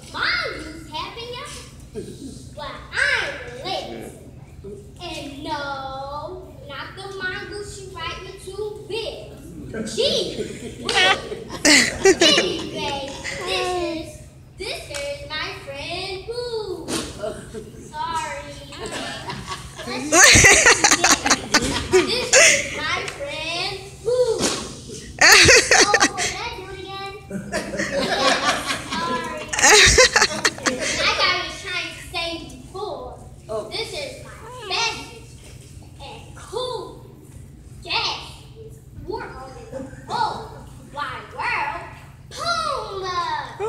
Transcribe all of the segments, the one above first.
mongoose having you? Well, I'm related. And no, not the mongoose you write me too big. Gee, anyway, this is my friend Boo. Sorry. This is my friend Boo. Oh, can I do it again? Sorry. Like I was trying to say before, this is my fastest and cool gas warthog in the whole wide world, Puma.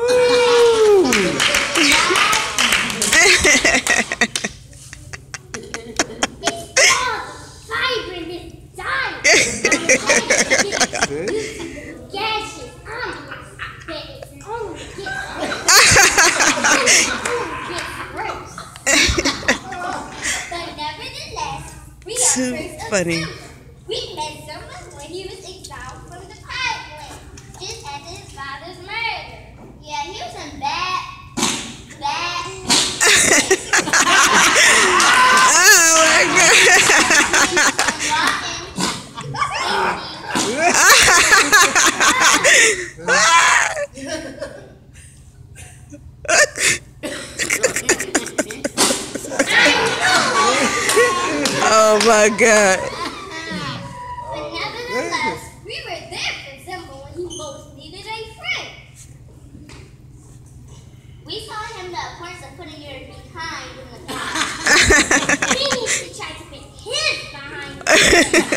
It's all the fiber in this diet. Gases on my that it's only gets worse. But nevertheless, we are Too first funny. assembled. We met someone when he was exiled from the Pilot, just after his father's murder. Yeah, he was in bad. Oh my God. Oh my God. But nevertheless, we were there for Zimba when he most needed a friend. We saw him the importance of putting your behind in the car. He needs to try to put his behind in the car.